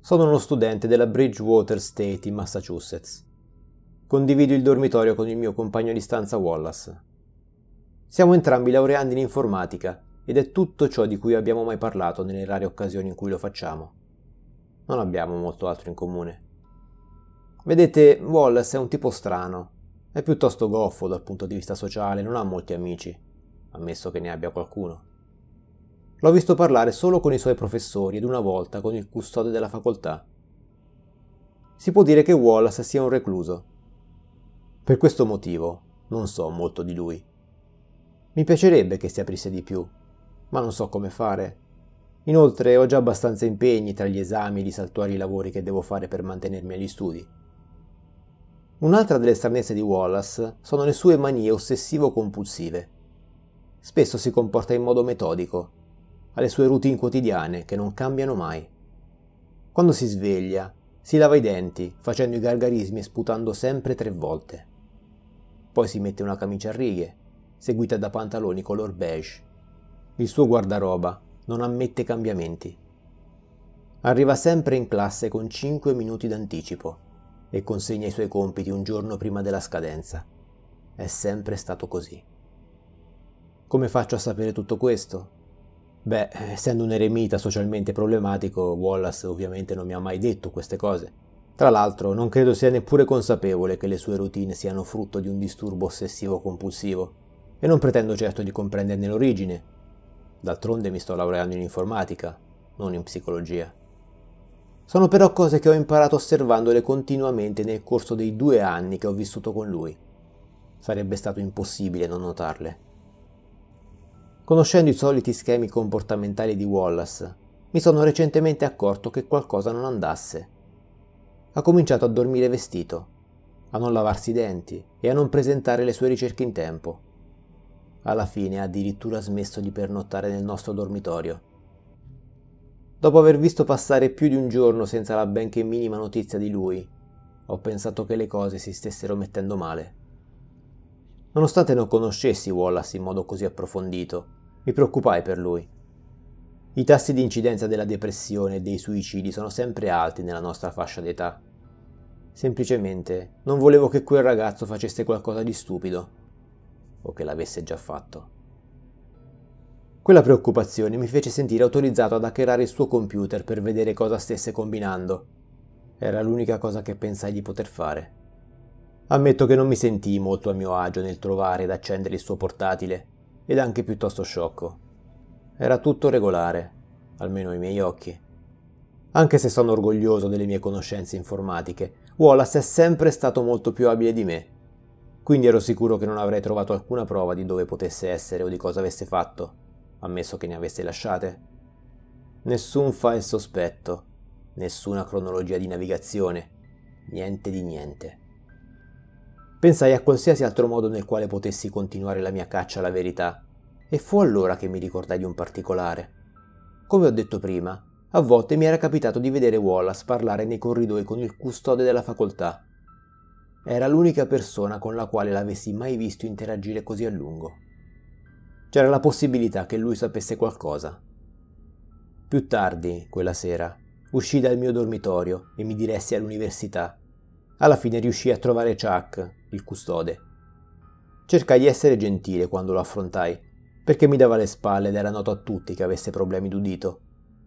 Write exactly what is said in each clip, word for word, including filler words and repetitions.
Sono uno studente della Bridgewater State in Massachusetts. Condivido il dormitorio con il mio compagno di stanza Wallace. Siamo entrambi laureandi in informatica ed è tutto ciò di cui abbiamo mai parlato nelle rare occasioni in cui lo facciamo. Non abbiamo molto altro in comune. Vedete, Wallace è un tipo strano. È piuttosto goffo dal punto di vista sociale, non ha molti amici, ammesso che ne abbia qualcuno. L'ho visto parlare solo con i suoi professori ed una volta con il custode della facoltà. Si può dire che Wallace sia un recluso. Per questo motivo non so molto di lui. Mi piacerebbe che si aprisse di più, ma non so come fare. Inoltre ho già abbastanza impegni tra gli esami e i saltuari lavori che devo fare per mantenermi agli studi. Un'altra delle stranezze di Wallace sono le sue manie ossessivo-compulsive. Spesso si comporta in modo metodico, ha le sue routine quotidiane che non cambiano mai. Quando si sveglia, si lava i denti facendo i gargarismi e sputando sempre tre volte. Poi si mette una camicia a righe, seguita da pantaloni color beige. Il suo guardaroba non ammette cambiamenti. Arriva sempre in classe con cinque minuti d'anticipo e consegna i suoi compiti un giorno prima della scadenza. È sempre stato così. Come faccio a sapere tutto questo? Beh, essendo un eremita socialmente problematico, Wallace ovviamente non mi ha mai detto queste cose. Tra l'altro, non credo sia neppure consapevole che le sue routine siano frutto di un disturbo ossessivo-compulsivo, e non pretendo certo di comprenderne l'origine. D'altronde mi sto laureando in informatica, non in psicologia. Sono però cose che ho imparato osservandole continuamente nel corso dei due anni che ho vissuto con lui. Sarebbe stato impossibile non notarle. Conoscendo i soliti schemi comportamentali di Wallace, mi sono recentemente accorto che qualcosa non andasse. Ha cominciato a dormire vestito, a non lavarsi i denti e a non presentare le sue ricerche in tempo. Alla fine ha addirittura smesso di pernottare nel nostro dormitorio. Dopo aver visto passare più di un giorno senza la benché minima notizia di lui, ho pensato che le cose si stessero mettendo male. Nonostante non conoscessi Wallace in modo così approfondito, mi preoccupai per lui. I tassi di incidenza della depressione e dei suicidi sono sempre alti nella nostra fascia d'età. Semplicemente non volevo che quel ragazzo facesse qualcosa di stupido, o che l'avesse già fatto. Quella preoccupazione mi fece sentire autorizzato ad hackerare il suo computer per vedere cosa stesse combinando. Era l'unica cosa che pensai di poter fare. Ammetto che non mi sentii molto a mio agio nel trovare ed accendere il suo portatile, ed anche piuttosto sciocco. Era tutto regolare, almeno ai miei occhi. Anche se sono orgoglioso delle mie conoscenze informatiche, Wallace è sempre stato molto più abile di me, quindi ero sicuro che non avrei trovato alcuna prova di dove potesse essere o di cosa avesse fatto, ammesso che ne avesse lasciate. Nessun file sospetto, nessuna cronologia di navigazione, niente di niente. Pensai a qualsiasi altro modo nel quale potessi continuare la mia caccia alla verità, e fu allora che mi ricordai di un particolare. Come ho detto prima, a volte mi era capitato di vedere Wallace parlare nei corridoi con il custode della facoltà. Era l'unica persona con la quale l'avessi mai visto interagire così a lungo. C'era la possibilità che lui sapesse qualcosa. Più tardi, quella sera, uscii dal mio dormitorio e mi diressi all'università. Alla fine riuscii a trovare Chuck, il custode. Cercai di essere gentile quando lo affrontai, perché mi dava le spalle ed era noto a tutti che avesse problemi d'udito.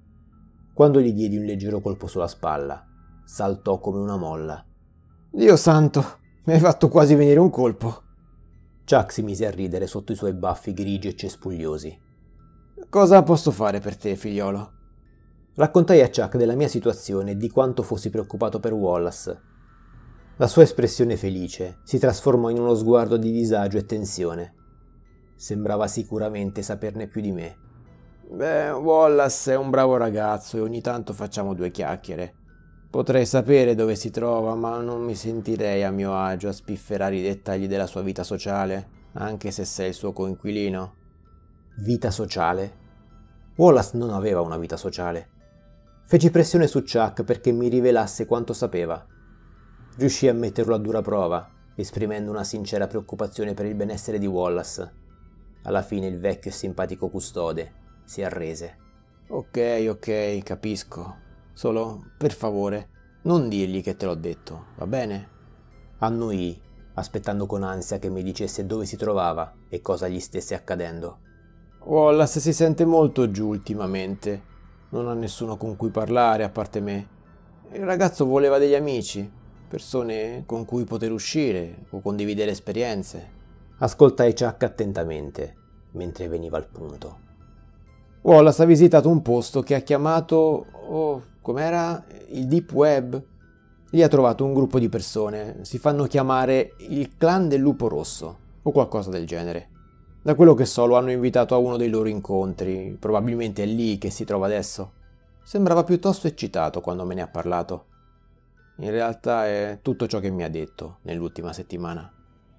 Quando gli diedi un leggero colpo sulla spalla, saltò come una molla. «Dio santo, mi hai fatto quasi venire un colpo!» Chuck si mise a ridere sotto i suoi baffi grigi e cespugliosi. «Cosa posso fare per te, figliolo?» Raccontai a Chuck della mia situazione e di quanto fossi preoccupato per Wallace. La sua espressione felice si trasformò in uno sguardo di disagio e tensione. Sembrava sicuramente saperne più di me. «Beh, Wallace è un bravo ragazzo e ogni tanto facciamo due chiacchiere. Potrei sapere dove si trova, ma non mi sentirei a mio agio a spifferare i dettagli della sua vita sociale, anche se sei il suo coinquilino». Vita sociale? Wallace non aveva una vita sociale. Feci pressione su Chuck perché mi rivelasse quanto sapeva. Riuscì a metterlo a dura prova, esprimendo una sincera preoccupazione per il benessere di Wallace. Alla fine il vecchio e simpatico custode si arrese. «Ok, ok, capisco. Solo, per favore, non dirgli che te l'ho detto, va bene? Annuii, aspettando con ansia che mi dicesse dove si trovava e cosa gli stesse accadendo. Wallace si sente molto giù ultimamente. Non ha nessuno con cui parlare a parte me. Il ragazzo voleva degli amici, persone con cui poter uscire o condividere esperienze. Ascoltai Chuck attentamente, mentre veniva al punto. Wallace ha visitato un posto che ha chiamato, oh, com'era? Il Deep Web. Lì ha trovato un gruppo di persone, si fanno chiamare il Clan del Lupo Rosso, o qualcosa del genere. Da quello che so lo hanno invitato a uno dei loro incontri, probabilmente è lì che si trova adesso. Sembrava piuttosto eccitato quando me ne ha parlato. In realtà è tutto ciò che mi ha detto nell'ultima settimana.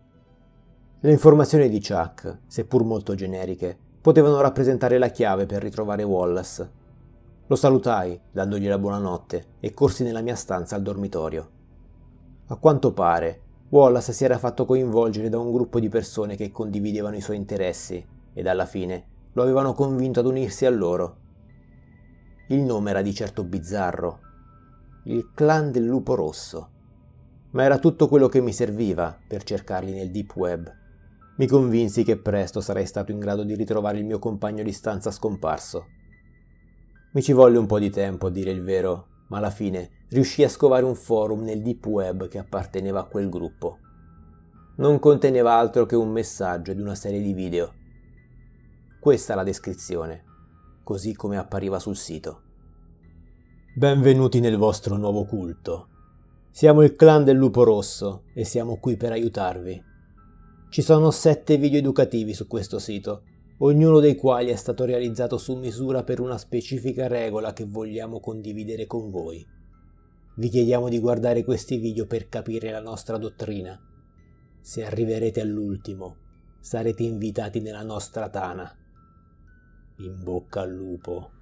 Le informazioni di Chuck, seppur molto generiche, potevano rappresentare la chiave per ritrovare Wallace. Lo salutai, dandogli la buonanotte, e corsi nella mia stanza al dormitorio. A quanto pare, Wallace si era fatto coinvolgere da un gruppo di persone che condividevano i suoi interessi ed alla fine lo avevano convinto ad unirsi a loro. Il nome era di certo bizzarro, il Clan del Lupo Rosso, ma era tutto quello che mi serviva per cercarli nel Deep Web. Mi convinsi che presto sarei stato in grado di ritrovare il mio compagno di stanza scomparso. Mi ci volle un po' di tempo, a dire il vero, ma alla fine riuscii a scovare un forum nel Deep Web che apparteneva a quel gruppo. Non conteneva altro che un messaggio ed una serie di video. Questa è la descrizione, così come appariva sul sito. Benvenuti nel vostro nuovo culto. Siamo il Clan del Lupo Rosso e siamo qui per aiutarvi. Ci sono sette video educativi su questo sito, ognuno dei quali è stato realizzato su misura per una specifica regola che vogliamo condividere con voi. Vi chiediamo di guardare questi video per capire la nostra dottrina. Se arriverete all'ultimo, sarete invitati nella nostra tana. In bocca al lupo.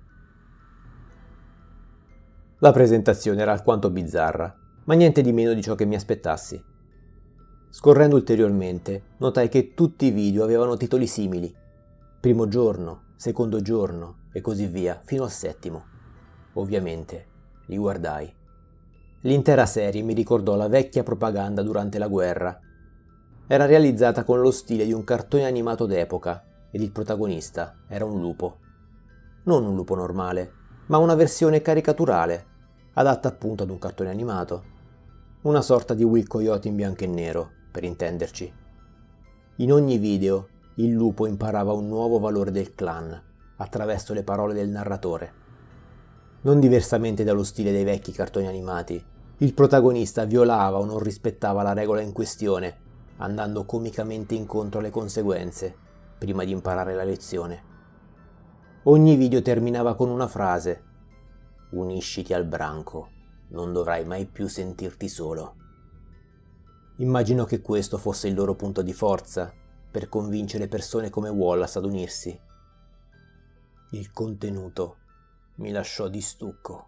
La presentazione era alquanto bizzarra, ma niente di meno di ciò che mi aspettassi. Scorrendo ulteriormente, notai che tutti i video avevano titoli simili. Primo giorno, secondo giorno e così via, fino al settimo. Ovviamente, li guardai. L'intera serie mi ricordò la vecchia propaganda durante la guerra. Era realizzata con lo stile di un cartone animato d'epoca ed il protagonista era un lupo. Non un lupo normale, ma una versione caricaturale, adatta appunto ad un cartone animato. Una sorta di Will Coyote in bianco e nero, per intenderci. In ogni video, il lupo imparava un nuovo valore del clan, attraverso le parole del narratore. Non diversamente dallo stile dei vecchi cartoni animati, il protagonista violava o non rispettava la regola in questione, andando comicamente incontro alle conseguenze, prima di imparare la lezione. Ogni video terminava con una frase: unisciti al branco, non dovrai mai più sentirti solo. Immagino che questo fosse il loro punto di forza, per convincere persone come Wallace ad unirsi. Il contenuto mi lasciò di stucco.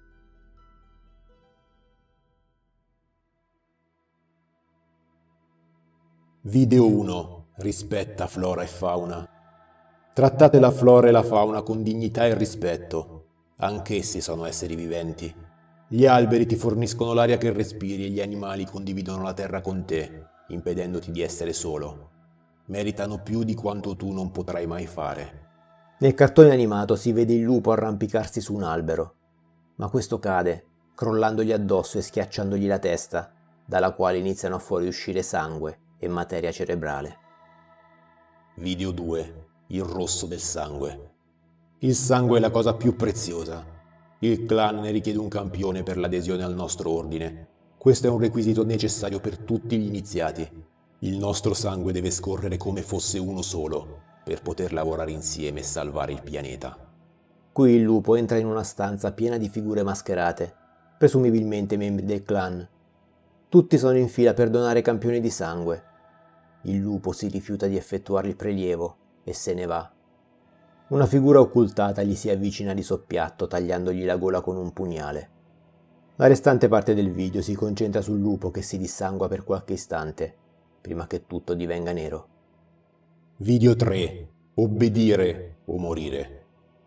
Video uno. Rispetta flora e fauna. Trattate la flora e la fauna con dignità e rispetto. Anch'essi sono esseri viventi. Gli alberi ti forniscono l'aria che respiri e gli animali condividono la terra con te, impedendoti di essere solo. Meritano più di quanto tu non potrai mai fare. Nel cartone animato si vede il lupo arrampicarsi su un albero, ma questo cade, crollandogli addosso e schiacciandogli la testa, dalla quale iniziano a fuoriuscire sangue e materia cerebrale. Video due. Il rosso del sangue. Il sangue è la cosa più preziosa. Il clan ne richiede un campione per l'adesione al nostro ordine. Questo è un requisito necessario per tutti gli iniziati. Il nostro sangue deve scorrere come fosse uno solo, per poter lavorare insieme e salvare il pianeta. Qui il lupo entra in una stanza piena di figure mascherate, presumibilmente membri del clan. Tutti sono in fila per donare campioni di sangue. Il lupo si rifiuta di effettuare il prelievo e se ne va. Una figura occultata gli si avvicina di soppiatto tagliandogli la gola con un pugnale. La restante parte del video si concentra sul lupo che si dissangua per qualche istante, prima che tutto divenga nero. Video tre. Obbedire o morire.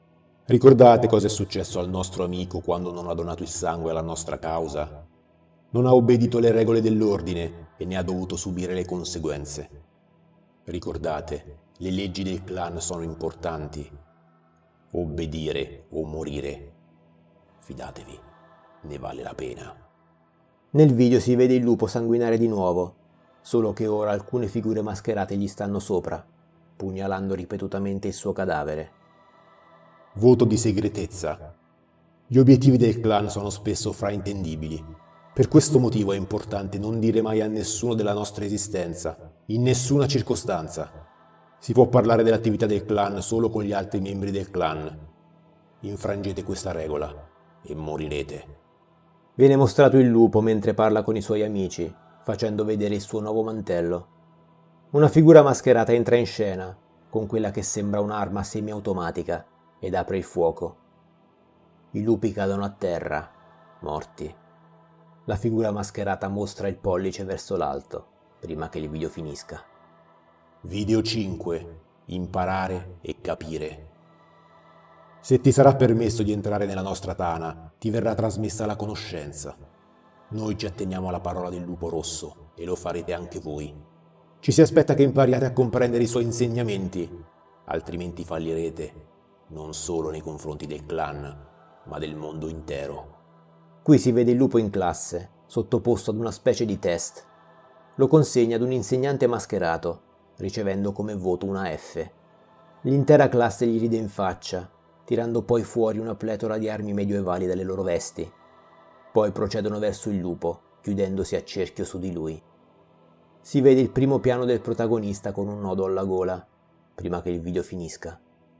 Ricordate cosa è successo al nostro amico quando non ha donato il sangue alla nostra causa? Non ha obbedito alle regole dell'ordine e ne ha dovuto subire le conseguenze. Ricordate, le leggi del clan sono importanti. Obbedire o morire. Fidatevi, ne vale la pena. Nel video si vede il lupo sanguinare di nuovo, solo che ora alcune figure mascherate gli stanno sopra, pugnalando ripetutamente il suo cadavere. Voto di segretezza. Gli obiettivi del clan sono spesso fraintendibili. Per questo motivo è importante non dire mai a nessuno della nostra esistenza, in nessuna circostanza. Si può parlare dell'attività del clan solo con gli altri membri del clan. Infrangete questa regola e morirete. Viene mostrato il lupo mentre parla con i suoi amici, facendo vedere il suo nuovo mantello. Una figura mascherata entra in scena, con quella che sembra un'arma semiautomatica, ed apre il fuoco. I lupi cadono a terra, morti. La figura mascherata mostra il pollice verso l'alto, prima che il video finisca. Video cinque. Imparare e capire. Se ti sarà permesso di entrare nella nostra tana, ti verrà trasmessa la conoscenza. Noi ci atteniamo alla parola del lupo rosso e lo farete anche voi. Ci si aspetta che impariate a comprendere i suoi insegnamenti, altrimenti fallirete, non solo nei confronti del clan, ma del mondo intero. Qui si vede il lupo in classe, sottoposto ad una specie di test. Lo consegna ad un insegnante mascherato, ricevendo come voto una F. L'intera classe gli ride in faccia, tirando poi fuori una pletora di armi medioevali dalle loro vesti. Poi procedono verso il lupo, chiudendosi a cerchio su di lui. Si vede il primo piano del protagonista con un nodo alla gola, prima che il video finisca.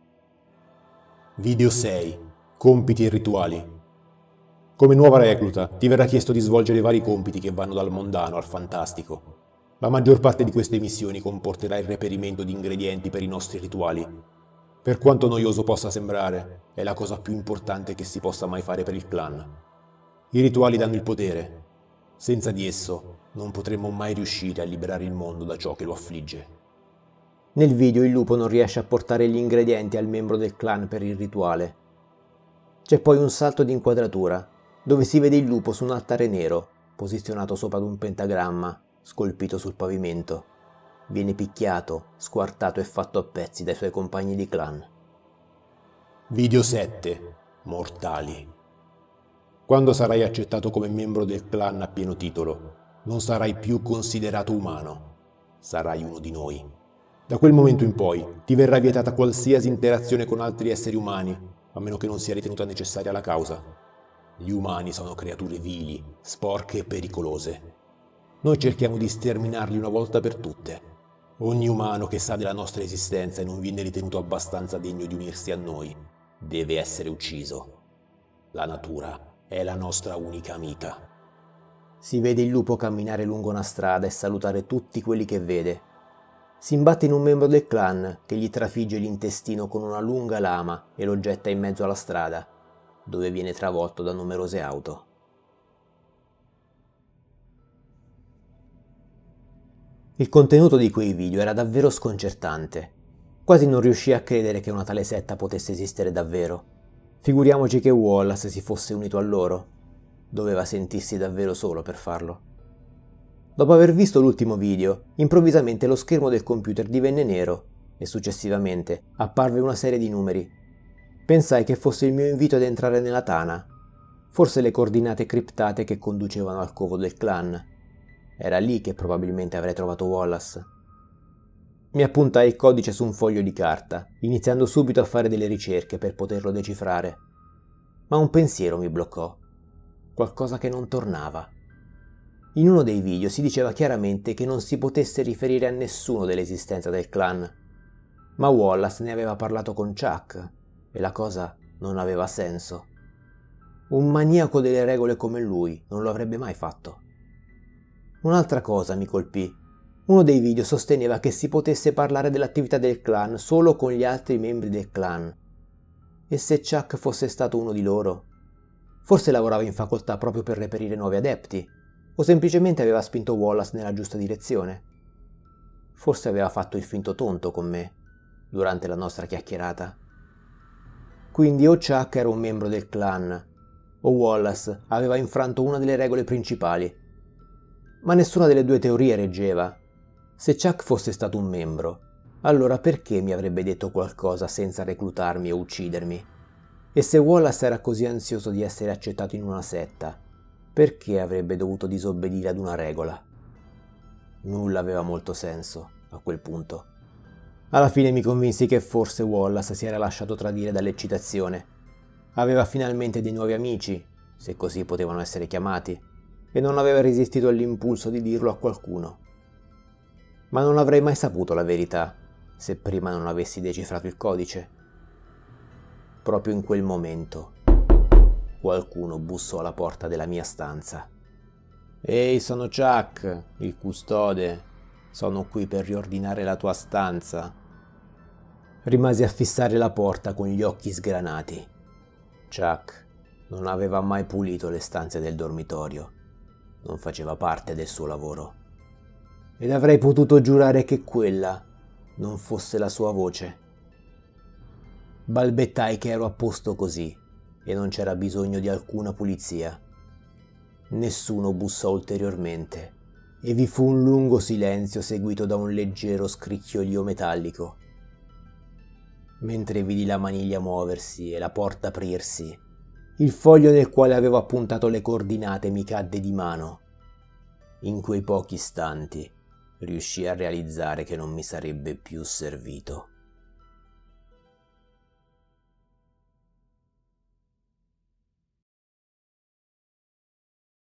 Video sei. Compiti e rituali. Come nuova recluta, ti verrà chiesto di svolgere vari compiti che vanno dal mondano al fantastico. La maggior parte di queste missioni comporterà il reperimento di ingredienti per i nostri rituali. Per quanto noioso possa sembrare, è la cosa più importante che si possa mai fare per il clan. I rituali danno il potere. Senza di esso, non potremmo mai riuscire a liberare il mondo da ciò che lo affligge. Nel video il lupo non riesce a portare gli ingredienti al membro del clan per il rituale. C'è poi un salto di inquadratura, dove si vede il lupo su un altare nero, posizionato sopra ad un pentagramma, scolpito sul pavimento. Viene picchiato, squartato e fatto a pezzi dai suoi compagni di clan. Video sette. Mortali. Quando sarai accettato come membro del clan a pieno titolo, non sarai più considerato umano. Sarai uno di noi. Da quel momento in poi ti verrà vietata qualsiasi interazione con altri esseri umani, a meno che non sia ritenuta necessaria la causa. Gli umani sono creature vili, sporche e pericolose. Noi cerchiamo di sterminarli una volta per tutte. Ogni umano che sa della nostra esistenza e non viene ritenuto abbastanza degno di unirsi a noi deve essere ucciso. La natura è la nostra unica amica. Si vede il lupo camminare lungo una strada e salutare tutti quelli che vede. Si imbatte in un membro del clan che gli trafigge l'intestino con una lunga lama e lo getta in mezzo alla strada, dove viene travolto da numerose auto. Il contenuto di quei video era davvero sconcertante. Quasi non riuscii a credere che una tale setta potesse esistere davvero. Figuriamoci che Wallace si fosse unito a loro. Doveva sentirsi davvero solo per farlo. Dopo aver visto l'ultimo video, improvvisamente lo schermo del computer divenne nero e successivamente apparve una serie di numeri. Pensai che fosse il mio invito ad entrare nella tana, forse le coordinate criptate che conducevano al covo del clan. Era lì che probabilmente avrei trovato Wallace. Mi appuntai il codice su un foglio di carta, iniziando subito a fare delle ricerche per poterlo decifrare. Ma un pensiero mi bloccò. Qualcosa che non tornava. In uno dei video si diceva chiaramente che non si potesse riferire a nessuno dell'esistenza del clan, ma Wallace ne aveva parlato con Chuck e la cosa non aveva senso. Un maniaco delle regole come lui non lo avrebbe mai fatto. Un'altra cosa mi colpì. Uno dei video sosteneva che si potesse parlare dell'attività del clan solo con gli altri membri del clan. E se Chuck fosse stato uno di loro? Forse lavorava in facoltà proprio per reperire nuovi adepti, o semplicemente aveva spinto Wallace nella giusta direzione. Forse aveva fatto il finto tonto con me, durante la nostra chiacchierata. Quindi o Chuck era un membro del clan, o Wallace aveva infranto una delle regole principali. Ma nessuna delle due teorie reggeva. Se Chuck fosse stato un membro, allora perché mi avrebbe detto qualcosa senza reclutarmi o uccidermi? E se Wallace era così ansioso di essere accettato in una setta, perché avrebbe dovuto disobbedire ad una regola? Nulla aveva molto senso a quel punto. Alla fine mi convinsi che forse Wallace si era lasciato tradire dall'eccitazione. Aveva finalmente dei nuovi amici, se così potevano essere chiamati, e non aveva resistito all'impulso di dirlo a qualcuno. Ma non avrei mai saputo la verità se prima non avessi decifrato il codice. Proprio in quel momento qualcuno bussò alla porta della mia stanza. «Ehi, sono Chuck, il custode. Sono qui per riordinare la tua stanza». Rimasi a fissare la porta con gli occhi sgranati. Chuck non aveva mai pulito le stanze del dormitorio. Non faceva parte del suo lavoro. Ed avrei potuto giurare che quella non fosse la sua voce. Balbettai che ero a posto così e non c'era bisogno di alcuna pulizia. Nessuno bussò ulteriormente e vi fu un lungo silenzio seguito da un leggero scricchiolio metallico. Mentre vidi la maniglia muoversi e la porta aprirsi, il foglio nel quale avevo appuntato le coordinate mi cadde di mano. In quei pochi istanti riuscii a realizzare che non mi sarebbe più servito.